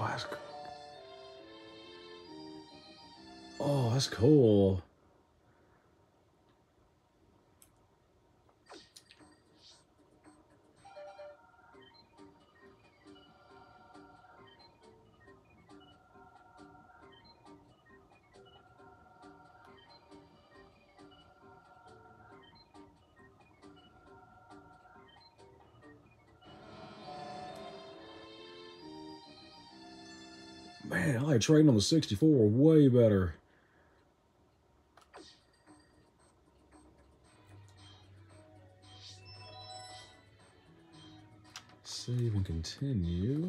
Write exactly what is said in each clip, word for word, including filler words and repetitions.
that's oh, that's cool. Man, I like trading on the sixty-four way better. Save and continue.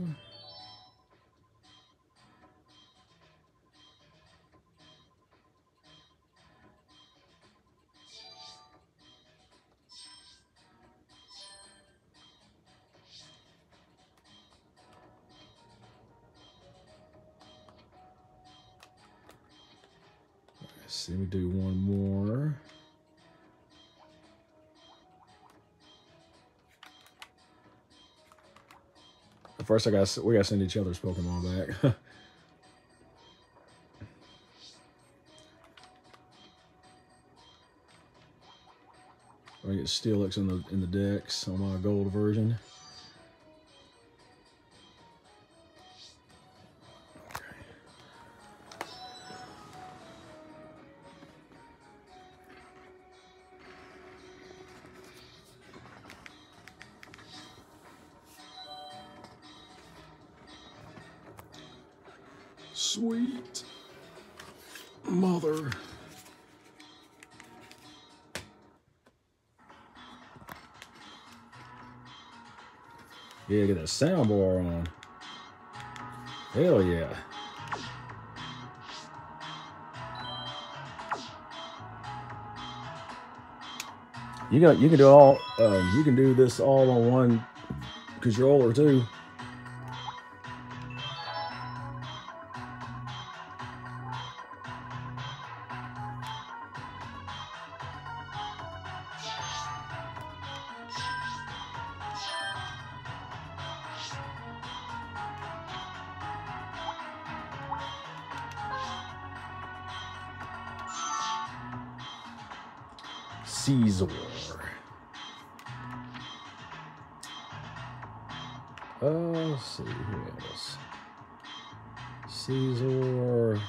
Let's see, we do one more. First, I got we got to send each other's Pokemon back. I get Steelix in the in the decks on my gold version. Sweet mother. Yeah, get that soundbar on. Hell yeah. You got you can do all um, you can do this all on one controller too. Caesar. Uh, let's see, who else? Caesar.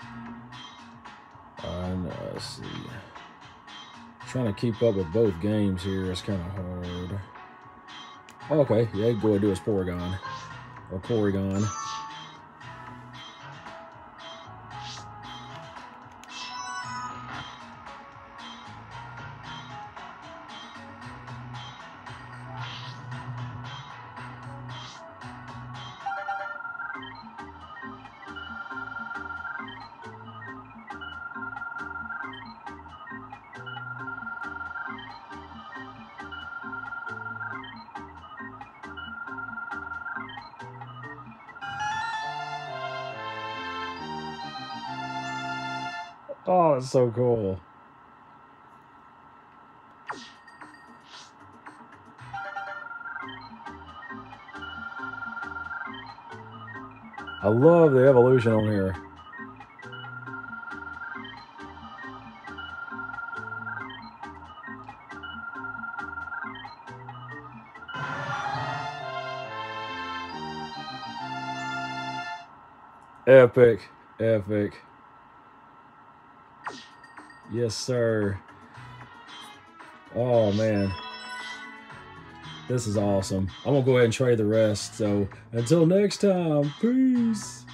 Uh, no, let's see. Trying to keep up with both games here is kind of hard. Okay, yeah, go ahead and do his Porygon. Or Porygon. Oh, it's so cool. I love the evolution on here. Epic, epic. Yes, sir. Oh, man. This is awesome. I'm going to go ahead and trade the rest. So, until next time, peace.